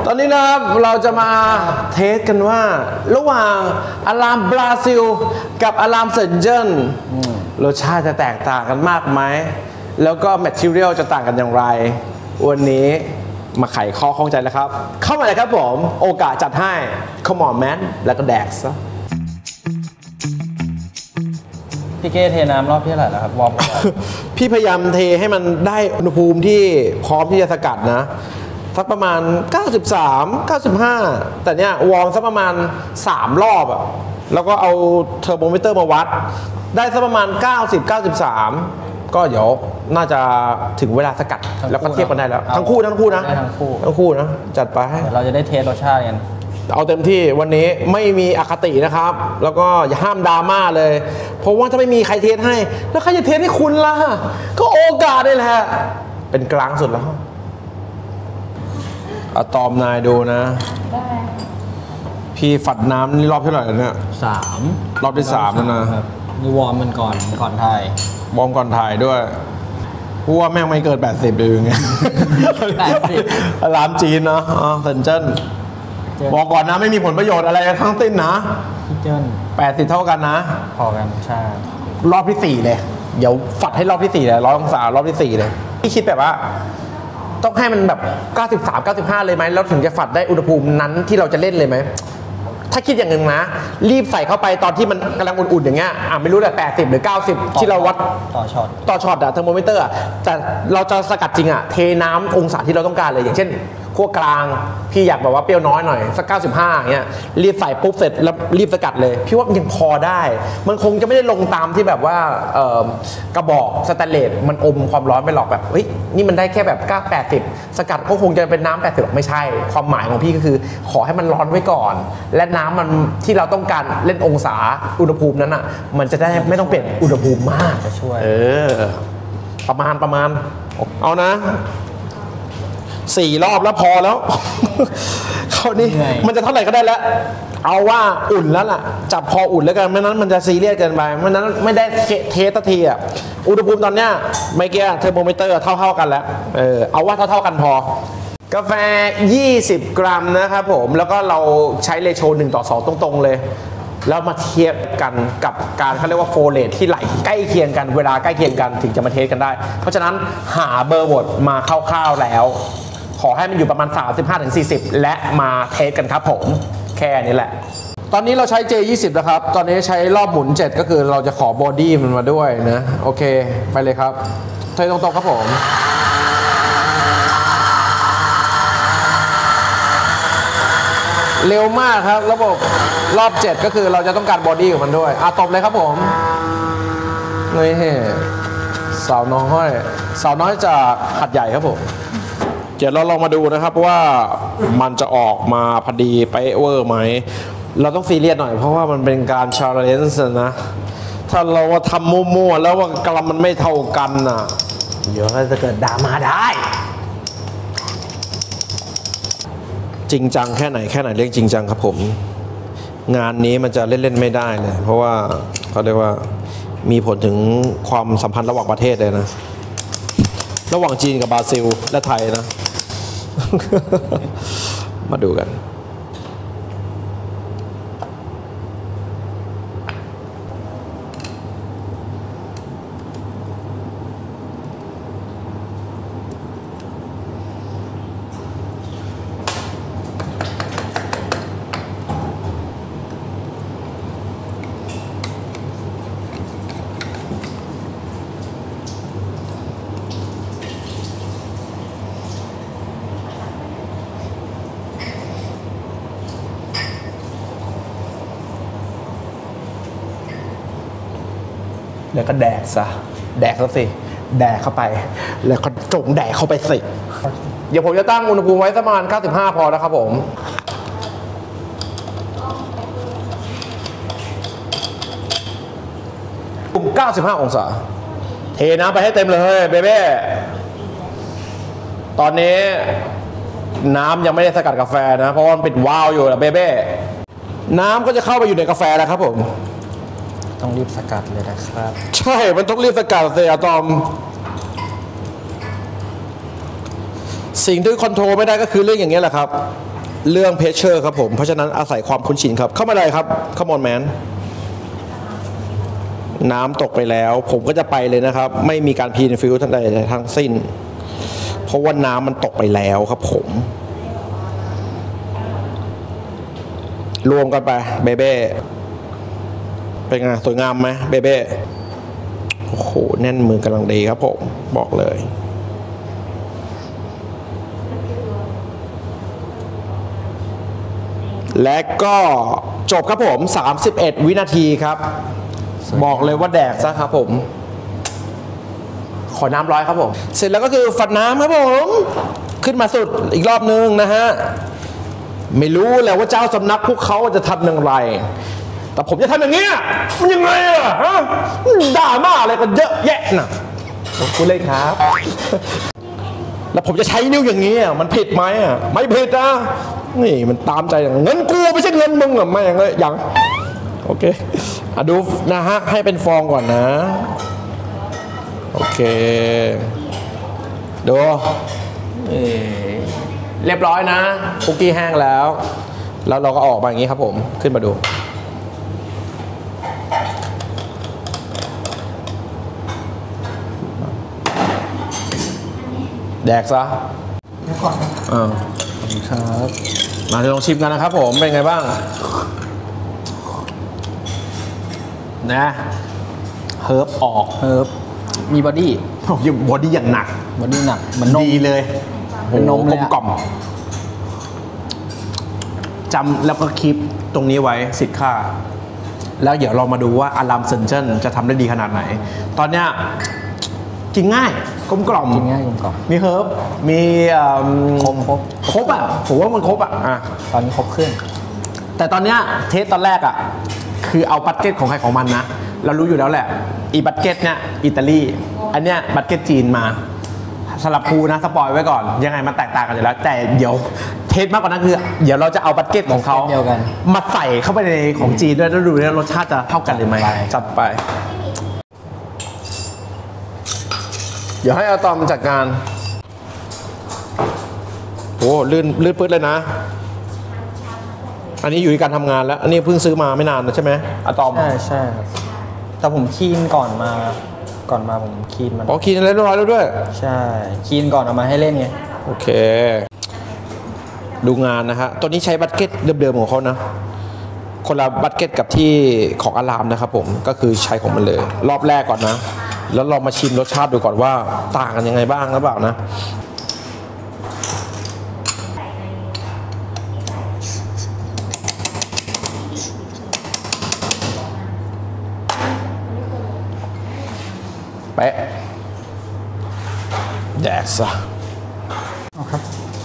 ตอนนี้นะครับเราจะมาเทสกันว่าระหว่างอารามบราซิลกับอารามเซนเจนรสชาติจะแตกต่างกันมากไหมแล้วก็แมททีเรียลจะต่างกันอย่างไรวันนี้มาไขข้อข้องใจแล้วครับเข้ามาเลยครับผมโอกาสจัดให้ Come on man แล้วก็แดกซะพี่เก้เทน้ำรอบที่เท่าไหร่แล้วครับวอร์มพี่พยายามเทให้มันได้อุณหภูมิที่พร้อมที่จะสกัดนะสักประมาณ93 95แต่เนี้ยวอร์มสักประมาณ3รอบอะแล้วก็เอาเทอร์โมมิเตอร์มาวัดได้สักประมาณ90 93ก็เดี๋ยวน่าจะถึงเวลาสกัดแล้วก็เทียบกันได้แล้วทั้งคู่นะทั้งคู่นะจัดไปเราจะได้เทสรสชาติกันเอาเต็มที่วันนี้ไม่มีอคตินะครับแล้วก็อย่าห้ามดราม่าเลยเพราะว่าถ้าไม่มีใครเทสให้แล้วใครจะเทสให้คุณล่ะก็โอกาสนี่แหละเป็นกลางสุดแล้วอะตอมนายดูนะพี่ฝัดน้ำนี่รอบเท่าไหร่แล้วเนี่ย 3 รอบที่3แล้วนะมีวอร์มมันก่อนถ่ายวอร์มก่อนถ่ายด้วยเพราะว่าแม่งไม่เกิน80เลยไง80ร้านจีนเนาะเซนเจิ้นบอกก่อนนะไม่มีผลประโยชน์อะไรทั้งสิ้นนะพี่เจิ้น 80เท่ากันนะพอกันใช่รอบที่4เลยเดี๋ยวฝัดให้รอบที่4เลย100 องศารอบที่4เลยพี่คิดแบบว่าต้องให้มันแบบ93 95เลยไหมแล้วถึงจะฝัดได้อุณหภูมินั้นที่เราจะเล่นเลยไหมถ้าคิดอย่างหนึ่งนะรีบใส่เข้าไปตอนที่มันกำลังอุ่นๆอย่างเงี้ยไม่รู้แต่80หรือ90ที่เราวัดต่อช็อตอะเทอร์โมมิเตอร์แต่เราจะสกัดจริงอะเทน้ำองศาที่เราต้องการเลยอย่างเช่นขั้วกลางพี่อยากแบบว่าเปรี้ยวน้อยหน่อยสัก95อย่างเงี้ยรีบใส่ปุ๊บเสร็จแล้วรีบสกัดเลยพี่ว่ามันยังพอได้มันคงจะไม่ได้ลงตามที่แบบว่ากระบอกสแตนเลสมันอมความร้อนไปหรอกแบบเฮ้ยนี่มันได้แค่แบบ80สกัดก็คงจะเป็นน้ำ80ไม่ใช่ความหมายของพี่ก็คือขอให้มันร้อนไว้ก่อนและน้ำมันที่เราต้องการเล่นองศาอุณหภูมินั้นอ่ะมันจะได้ไม่ต้องเปลี่ยนอุณหภูมิมากจะช่วยประมาณเอานะ4 รอบแล้วพอแล้วเขานี่มันจะเท่าไหร่ก็ได้แล้วเอาว่าอุ่นแล้วล่ะจับพออุ่นแล้วกันไม่นั้นมันจะซีเรียสเกินไปไม่นั้นไม่ได้เทสทีอ่ะอุณหภูมิตอนเนี้ยไม่เกี่ยเทอร์โมมิเตอร์เท่ากันแล้วเอาว่าเท่ากันพอกาแฟ20 กรัมนะครับผมแล้วก็เราใช้เรโช1:2ตรงๆเลยแล้วมาเทียบกันกับการเขาเรียกว่าโฟเลตที่ไหลใกล้เคียงกันเวลาใกล้เคียงกันถึงจะมาเทสกันได้เพราะฉะนั้นหาเบอร์บทมาคร่าวๆแล้วขอให้มันอยู่ประมาณ 35-40 และมาเทสกันครับผมแค่นี้แหละตอนนี้เราใช้ J20 นะครับตอนนี้ใช้รอบหมุน7ก็คือเราจะขอบอดี้มันมาด้วยนะโอเคไปเลยครับเทตรงๆครับผมเร็วมากครับระบบรอบ7ก็คือเราจะต้องการบอดี้ของมันด้วยตบเลยครับผมนี่สาวน้อยจากหัดใหญ่ครับผมเดี๋ยวเราลองมาดูนะครับว่ามันจะออกมาพอดีไปเวอร์ไหมเราต้องซีเรียสหน่อยเพราะว่ามันเป็นการชาเลนจ์นะถ้าเราทำมั่วๆแล้วว่ากรัมมันไม่เท่ากันน่ะเดี๋ยวจะเกิดดราม่าได้จริงจังแค่ไหนเรียกจริงจังครับผมงานนี้มันจะเล่นๆไม่ได้เลยเพราะว่าเขาเรียกว่ามีผลถึงความสัมพันธ์ระหว่างประเทศเลยนะระหว่างจีนกับบราซิลและไทยนะมาดูกันแล้วก็แดกซะแดกเขาสิแดกเข้าไปแล้วก็จงแดกเข้าไปสิเดี๋ยวผมจะตั้งอุณหภูมิไว้ประมาณ95พอแล้วครับผม95 องศาเทน้ำไปให้เต็มเลยเบเบ้ตอนนี้น้ำยังไม่ได้สกัดกาแฟนะเพราะว่ามันปิดวาล์วอยู่นะเบเบ้น้ำก็จะเข้าไปอยู่ในกาแฟแล้วครับผมต้องรีบสกัดเลยนะครับใช่มันต้องรีบสกัดเลยอะตอม สิ่งที่คอนโทรลไม่ได้ก็คือเรื่องอย่างนี้แหละครับเรื่องเพชเชอร์ครับผมเพราะฉะนั้นอาศัยความคุ้นชินครับเข้ามาเลยครับขมอนแมนน้ำตกไปแล้วผมก็จะไปเลยนะครับไม่มีการพีนฟิวทั้งใดทั้งสิ้นเพราะว่าน้ำมันตกไปแล้วครับผมรวมกันไปเบเบ้เป็นไงสวยงามไหมเบเบ้โอ้โหแน่นมือกำลังดีครับผมบอกเลยและก็จบครับผม31 วินาทีครับบอกเลยว่าแดกซะครับผมขอน้ำร้อยครับผมเสร็จแล้วก็คือฝัดน้ำครับผมขึ้นมาสุดอีกรอบนึงนะฮะไม่รู้แหละว่าเจ้าสำนักพวกเขาจะทำอย่างไรแต่ผมจะทำอย่างนี้มันยังไงอะฮะด่ามาอะไรกันเยอะแยะนะคุณเลยครับ แล้วผมจะใช้นิ้วอย่างนี้มันผิดไหมอ่ะไม่ผิดนะนี่มันตามใจอย่างเงินกูไม่ใช่เงินมึงอ่ะไม่อย่างเลยอย่างโอเคดูนะฮะให้เป็นฟองก่อนนะโอเคดูเรียบร้อยนะคุกกี้แห้งแล้วเราก็ออกมาอย่างนี้ครับผมขึ้นมาดูแดกซะขอบคุณครับมาลองชิมกันนะครับผมเป็นไงบ้างนะเฮิร์บออกเฮิร์บมีบอดี้บอดี้อย่างหนักบอดี้หนักมันดีเลยเป็นนมเลยกลมจำแล้วก็คลิปตรงนี้ไว้สิทธิ์ค่าแล้วเดี๋ยวเรามาดูว่าอารามเซนเจนจะทำได้ดีขนาดไหนตอนเนี้ยกินง่ายกลมกล่อมกินง่ายกลมกล่อมมีเฮิร์บมีครบอ่ะผมว่ามันครบอ่ะตอนนี้ครบเครื่องแต่ตอนเนี้ยเทสตอนแรกอ่ะคือเอาบัตเก็ตของใครของมันนะเรารู้อยู่แล้วแหละอีบัตเก็ตเนี่ยอิตาลีอันเนี้ยบัตเก็ตจีนมาสลับคูนะสปอยไว้ก่อนยังไงมันแตกต่างกันอยู่แล้วแต่เดี๋ยวเทสมากกว่านั้นคือเดี๋ยวเราจะเอาบัตเก็ตของเขามาใส่เข้าไปในของจีนด้วยแล้วดูว่ารสชาติจะเท่ากันหรือไม่จัดไปเดี๋ยวให้อาตอมจัดการโอ้ลื่นปื๊ดเลยนะอันนี้อยู่ในการทำงานแล้วอันนี้เพิ่งซื้อมาไม่นานนะใช่ไหมอาตอมใช่ครับแต่ผมคีนก่อนมาผมคีนมันคีนอะไรเรียบร้อยแล้วด้วยใช่คีนก่อนเอามาให้เล่นไงโอเคดูงานนะฮะตัวนี้ใช้บัตเก็ตเดิมๆของเขานะคนละบัตเก็ตกับที่ของอารามนะครับผมก็คือใช้ของมันเลยรอบแรกก่อนนะแล้วลองมาชิมรสชาติดูก่อนว่าต่างกันยังไงบ้างหรือเปล่านะเป๊ะแดกซะครับ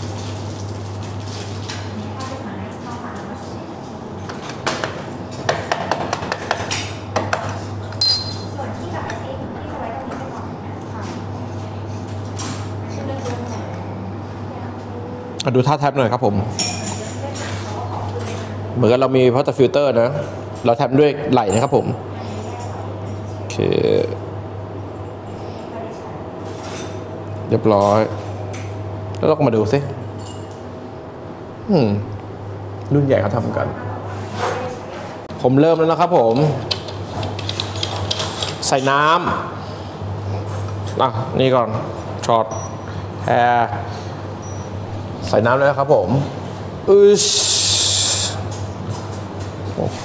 ดูท่าแท็บหน่อยครับผมเหมือนกับเรามีพอตฟิลเตอร์นะเราแท็บด้วยไหล่นะครับผมโอเคเรียบร้อยแล้วเราก็มาดูสิรุ่นใหญ่เขาทำกันผมเริ่มแล้วนะครับผมใส่น้ำนี่ก่อนช็อตแพรใส่น้ำเลยครับผมโอ้โห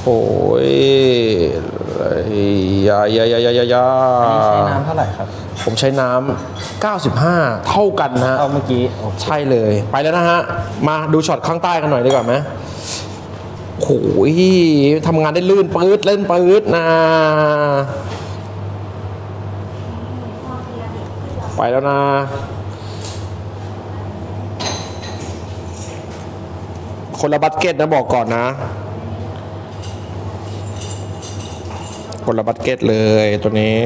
ยาใช้น้ำเท่าไหร่ครับผมใช้น้ำ95เท่ากันนะฮะเมื่อกี้ใช่เลยไปแล้วนะฮะมาดูช็อตข้างใต้กันหน่อยดีกว่าไหมโอ้โหทำงานได้ลื่นปื๊ดเล่นปื๊ดนะไปแล้วนะคนละบัตเก็ตนะบอกก่อนนะคนละบัตเก็ตเลยตัวนี้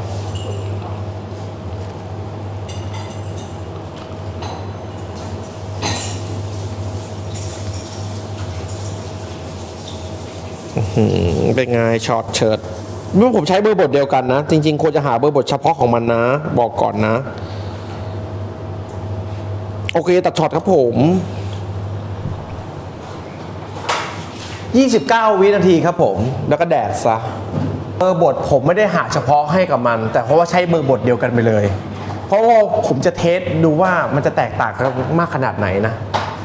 เป็นไงช็อตเฉิดเมื่อผมใช้เบอร์บทเดียวกันนะจริงๆควรจะหาเบอร์บทเฉพาะของมันนะบอกก่อนนะโอเคตัดช็อตครับผม 29 วินาทีครับผมแล้วก็แดดซะเบอร์บดผมไม่ได้หาเฉพาะให้กับมันแต่เพราะว่าใช้เบอร์บดเดียวกันไปเลยเพราะว่าผมจะเทสดูว่ามันจะแตกต่างกันมากขนาดไหนนะ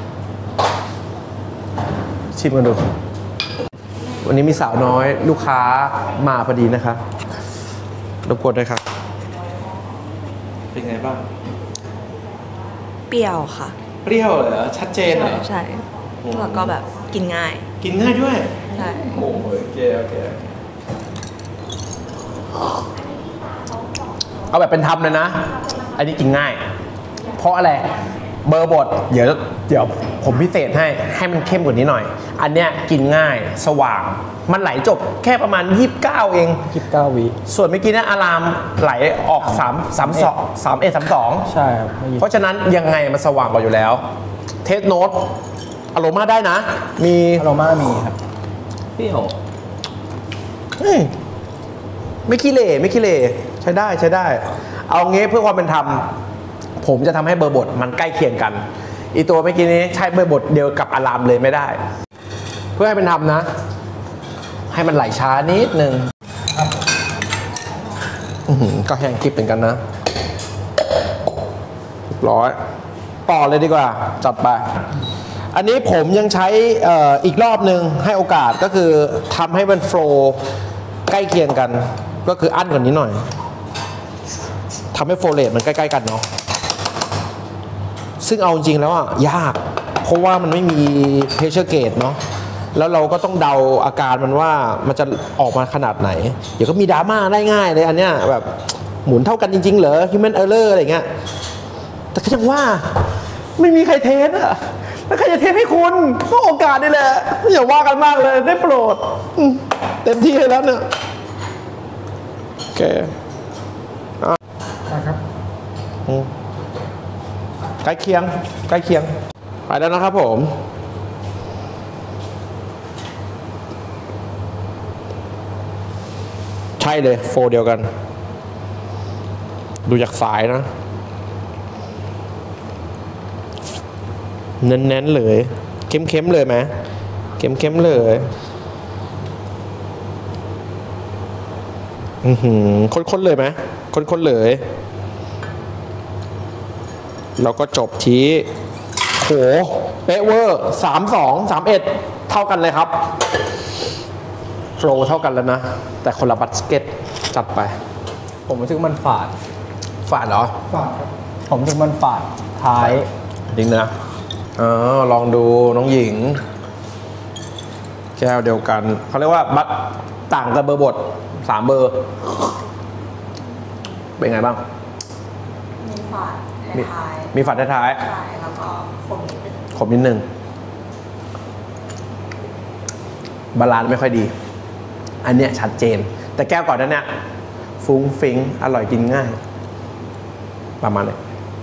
ชิมกันดูวันนี้มีสาวน้อยลูกค้ามาพอดีนะครับรบกวนด้วยครับเป็นไงบ้างเปรี้ยวค่ะเปรี้ยวเหรอชัดเจนเหรอใช่แล้วก็แบบกินง่ายกินง่ายด้วยใช่โอ้โหโอเคเอาแบบเป็นธรรมเลยนะอันนี้กินง่ายเพราะอะไรเบอร์บดเดี๋ยวผมพิเศษให้มันเข้มกว่านี้หน่อยอันเนี้ยกินง่ายสว่างมันไหลจบแค่ประมาณ29เอง 29 วิส่วนเมื่อกี้เนี่ยอารามไหลออก3 32ใช่ครับเพราะฉะนั้นยังไงมันสว่างกว่าอยู่แล้วเทสโน้ตอโรมาได้นะมีอโรมามีครับพี่โหไม่ขี้เหร่ใช้ได้เอางี้เพื่อความเป็นธรรมผมจะทำให้เบอร์บทมันใกล้เคียงกันอีตัวเมื่อกี้นี้ใช้เบอร์บทเดียวกับอารามเลยไม่ได้เพื่อให้เป็นธรรมนะให้มันไหลช้านิดนึงก็แห้งคลิปเหมือนกันนะร้อยต่อเลยดีกว่าจัดไปอันนี้ผมยังใช้อีกรอบหนึ่งให้โอกาสก็คือทำให้มันโฟล์ใกล้เคียงกันก็คืออั้นกว่านี้หน่อยทำให้โฟลเรทมันใกล้ๆกันเนาะซึ่งเอาจริงแล้วอ่ะยากเพราะว่ามันไม่มีเพชเชอร์เกจเนาะแล้วเราก็ต้องเดาอาการมันว่ามันจะออกมาขนาดไหนเดี๋ยวก็มีดราม่าได้ง่ายเลยอันเนี้ยแบบหมุนเท่ากันจริงๆเหรอ human error อะไรเงี้ยแต่ก็ยังว่าไม่มีใครเทสอะแล้วใครจะเทสให้คุณก็โอกาสนี่แหละอย่าว่ากันมากเลยได้โปรดเต็มที่เลยแล้วเนี่ยโอเคครับใกล้เคียงไปแล้วนะครับผมใช่เลยโฟเดียวกันดูจากสายนะเน้นๆเลยเข้มเลยไหมเข้มเลยข้นเลยไหมข้นเลยแล้วก็จบที่โหเป๊ะเวอร์32 31เท่ากันเลยครับโฟลเท่ากันแล้วนะแต่คนละบัสเก็ตจัดไปผมรู้สึกมันฝาดเหรอฝาดครับผมรู้สึกมันฝาดท้ายจริงนะลองดูน้องหญิงแก้วเดียวกันเขาเรียกว่าบัตต่างกันเบอร์บท3เบอร์เป็นไงบ้างมีฝาดท้ายมีฝาดท้ายแล้วก็ขมนิดนึงบาลานซ์ไม่ค่อยดีอันเนี้ยชัดเจนแต่แก้วก่อนนั้นเนี่ยฟุ้งฟิ้งอร่อยกินง่ายประมาณนี้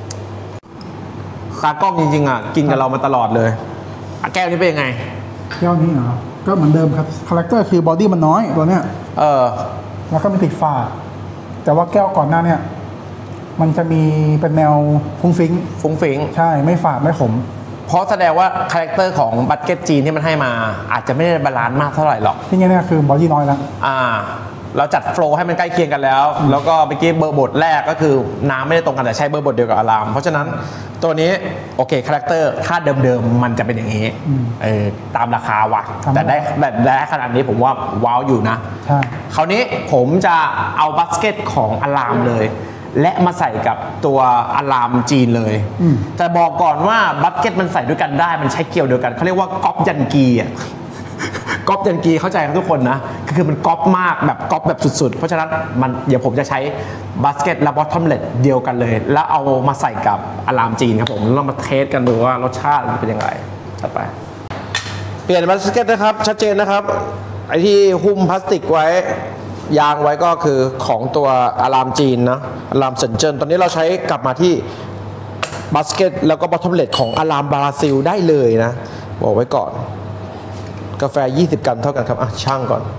ตากล้องจริงๆอ่ะกินกับเรามาตลอดเลยแก้วนี้เป็นยังไงแก้วนี้เหรอก็เหมือนเดิมครับคาแรคเตอร์คือบอดี้มันน้อยตัวเนี้ยแล้วก็มีติดฝาดแต่ว่าแก้วก่อนหน้าเนี่ยมันจะมีเป็นแนวฟุ้งฟิ้งใช่ไม่ฝาดไม่ขมเพราะแสดงว่าคาแรคเตอร์ของบัตเก็ตจีนที่มันให้มาอาจจะไม่ได้บาลานซ์มากเท่าไหร่หรอกที่นี่เนี่ยคือบอดี้น้อยแล้วเราจัดโฟล์ให้มันใกล้เคียงกันแล้วแล้วก็เมื่อกี้เบอร์บทแรกก็คือน้ำไม่ได้ตรงกันแต่ใช้เบอร์บทเดียวกับอารามเพราะฉะนั้นตัวนี้โอเคคาแรคเตอร์ถ้าเดิมๆมันจะเป็นอย่างนี้ตามราคาว่ะแต่ได้ขนาดนี้ผมว่าว้าวอยู่นะคราวนี้ผมจะเอาบัสเก็ตของอารามเลยและมาใส่กับตัวอารามจีนเลยแต่บอกก่อนว่าบัสเก็ตมันใส่ด้วยกันได้มันใช้เกลียวเดียวกันเขาเรียกว่าก๊อปยันกีอ่ะก๊อปยันกีเข้าใจกันทุกคนนะคือมันก๊อปมากแบบก๊อปแบบสุดๆเพราะฉะนั้นมันเดี๋ยวผมจะใช้บาสเกตและบอททอมเล็ตเดียวกันเลยแล้วเอามาใส่กับอารามจีนครับผมแล้วมาเทสกันดูว่ารสชาติมันเป็นยังไงต่อไปเปลี่ยนบาสเกตนะครับชัดเจนนะครับไอที่หุ้มพลาสติกไว้ยางไว้ก็คือของตัวอารามจีนนะอารามเซินเจิ้นตอนนี้เราใช้กลับมาที่บาสเกตแล้วก็บอททอมเล็ตของอารามบราซิลได้เลยนะบอกไว้ก่อนกาแฟ20 กรัมเท่ากันครับช่างก่อน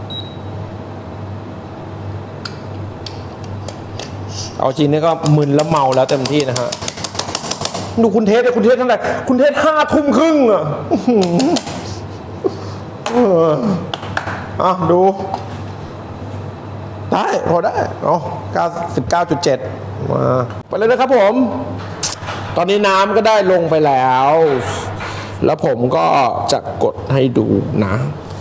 เอาจริงนี่ก็มึนแล้วเมาแล้วเต็มที่นะฮะดูคุณเทสเท่าไหร่คุณเทส5 ทุ่มครึ่งอ่ะดู ได้พอได้99.7 มาไปเลยนะครับผม ตอนนี้น้ำก็ได้ลงไปแล้ว แล้วผมก็จะกดให้ดูนะ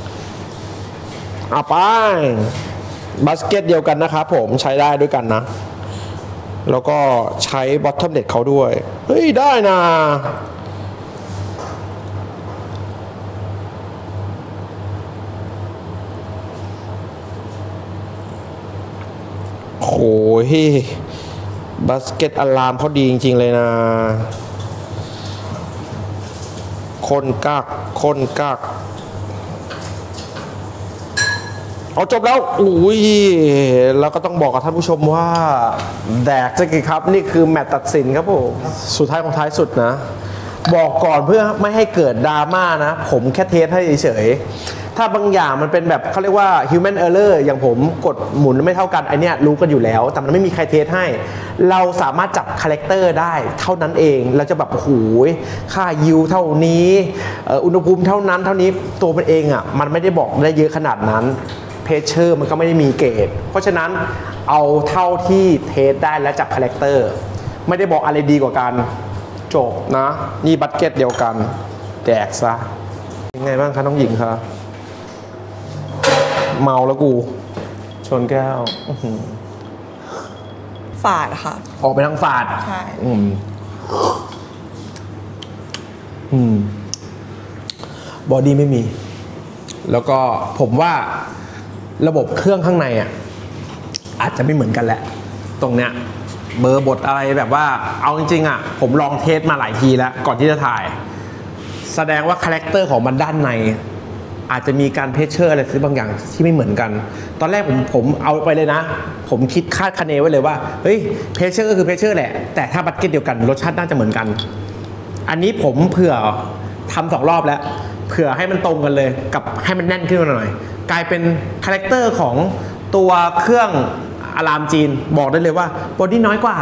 ไปบาสเกตเดียวกันนะครับผมใช้ได้ด้วยกันนะ แล้วก็ใช้บอททอมเน็ตเขาด้วย เฮ้ย ได้นะโอ้ยบาสเกตอะลามเขาดีจริงๆเลยนะคนกักเอาจบแล้วอุ้ยแล้วก็ต้องบอกกับท่านผู้ชมว่าแดกจะกี่ครับนี่คือแมตช์ตัดสินครับผมสุดท้ายของท้ายสุดนะ บอกก่อนเพื่อไม่ให้เกิดดราม่านะผมแค่เทสให้เฉยๆถ้าบางอย่างมันเป็นแบบเขาเรียกว่า human error อย่างผมกดหมุนไม่เท่ากันไอเนี้ยรู้กันอยู่แล้วแต่มันไม่มีใครเทสให้เราสามารถจับคาแรคเตอร์ได้เท่านั้นเองเราจะแบบโอ้โหค่ายิวเท่านี้อุณหภูมิเท่านั้นเท่านี้ตัวมันเองอ่ะมันไม่ได้บอกได้เยอะขนาดนั้นเพชเชอร์มันก็ไม่ได้มีเกรดเพราะฉะนั้นเอาเท่าที่เทสได้และจับคาแรคเตอร์ไม่ได้บอกอะไรดีกว่ากันจบนะนี่บัตเก็ตเดียวกันแดกซะยังไงบ้างคะน้องหญิงคะเมาแล้วกูชนแก้วฝาดค่ะออกไปทางฝาดใช่บอดี้ไม่มีแล้วก็ผมว่าระบบเครื่องข้างในอ่ะอาจจะไม่เหมือนกันแหละตรงเนี้ยเบอร์บทอะไรแบบว่าเอาจริงๆอ่ะผมลองเทสมาหลายทีแล้วก่อนที่จะถ่ายแสดงว่าคาแรคเตอร์ของมันด้านในอาจจะมีการเพชเชอร์อะไรบางอย่างที่ไม่เหมือนกันตอนแรกผมเอาไปเลยนะผมคิดคาดคะเนไว้เลยว่าเฮ้ยเพชเชอร์ก็คือเพชเชอร์แหละแต่ถ้าบัตเก็ตเดียวกันรสชาติน่าจะเหมือนกันอันนี้ผมเผื่อทำ2 รอบแล้วเผื่อให้มันตรงกันเลยกับให้มันแน่นขึ้นมาหน่อยกลายเป็นคาแรคเตอร์ของตัวเครื่องอะลามจีนบอกได้เลยว่าบอดี้น้อยกว่า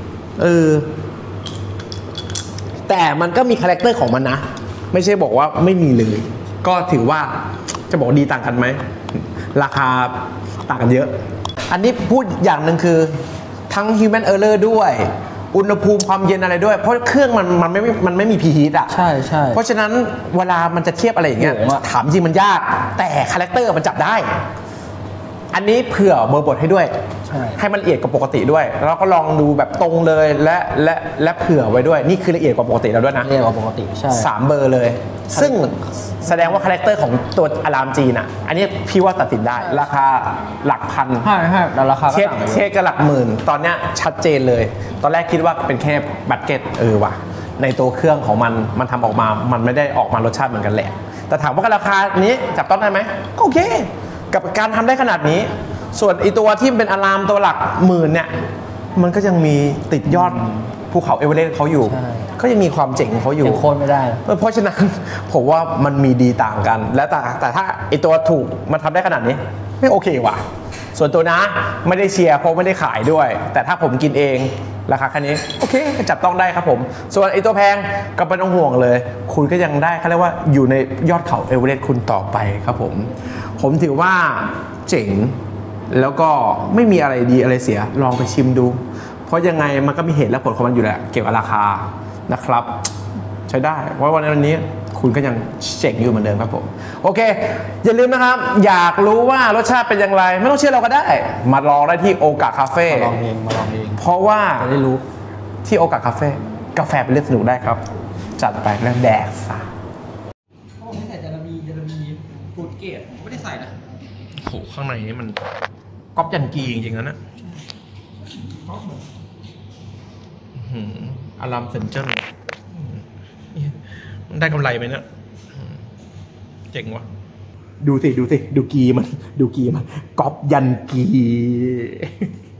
แต่มันก็มีคาแรคเตอร์ของมันนะไม่ใช่บอกว่าไม่มีเลยก็ถือว่าจะบอกดีต่างกันไหมราคาต่างกันเยอะอันนี้พูดอย่างหนึ่งคือทั้ง human error ด้วยอุณหภูมิความเย็นอะไรด้วยเพราะเครื่องมันไม่มี preheat อ่ะใช่ใช่เพราะฉะนั้นเวลามันจะเทียบอะไรอย่างเงี้ยถามจริงมันยากแต่คาแรคเตอร์มันจับได้อันนี้เผื่อเบอร์บทให้ด้วยให้มันละเอียดกว่าปกติด้วยแล้วก็ลองดูแบบตรงเลยและเผื่อไว้ด้วยนี่คือละเอียดกว่าปกติแล้วด้วยนะละเอียดกว่าปกติใช่ 3 เบอร์เลยซึ่งแสดงว่าคาแรคเตอร์ของตัวอะลามจีนอ่ะอันนี้พี่ว่าตัดสินได้ราคาหลักพันใช่แล้วราคาก็ต่างเทียบกับหลักหมื่นตอนเนี้ยชัดเจนเลยตอนแรกคิดว่าเป็นแค่บัตเก็ตว่ะในตัวเครื่องของมันทำออกมามันไม่ได้ออกมารสชาติเหมือนกันแหละแต่ถามว่าราคานี้จับต้องได้ไหมก็โอเคกับการทำได้ขนาดนี้ส่วนไอตัวที่เป็นอะลามตัวหลักหมื่นเนี่ยมันก็ยังมีติดยอดภูเขาเอเวอเรสต์เขาอยู่ก็ยังมีความเจ๋งของเขาอยู่โค่นไม่ได้เพราะฉะนั้นผมว่ามันมีดีต่างกันและแต่ถ้าไอตัวถูกมันทำได้ขนาดนี้ไม่โอเคว่ะส่วนตัวนะไม่ได้เชียร์เพราะไม่ได้ขายด้วยแต่ถ้าผมกินเองราคาแค่นี้โอเคจับต้องได้ครับผมส่วนไอตัวแพงก็ไม่ต้องห่วงเลยคุณก็ยังได้เขาเรียกว่าอยู่ในยอดเขาเอเวอเรสต์คุณต่อไปครับผมถือว่าเจ๋งแล้วก็ไม่มีอะไรดีอะไรเสียลองไปชิมดูเพราะยังไงมันก็มีเหตุและผลของมันอยู่แหละเกี่ยวกับราคานะครับใช้ได้เพราะวันนี้คุณก็ยังเจ๋งอยู่เหมือนเดิมครับผมโอเคอย่าลืมนะครับอยากรู้ว่ารสชาติเป็นอย่างไรไม่ต้องเชื่อเราก็ได้มาลองได้ที่โอกาคาเฟ่มาลองเองเพราะว่าจะได้รู้ที่โอกาคาเฟ่กาแฟเป็นเรื่องสนุกได้ครับจัดไปแล้วแดกซะไม่ใส่จะมีฟูดเกตไม่ได้ใส่นะโหข้างในนี้มันก๊อปยันกีจริงๆนะอารามเซนเจอร์มันได้กำไรไหมเนี่ยเจ๋งวะดูสิดูกีมันก๊อปยันกี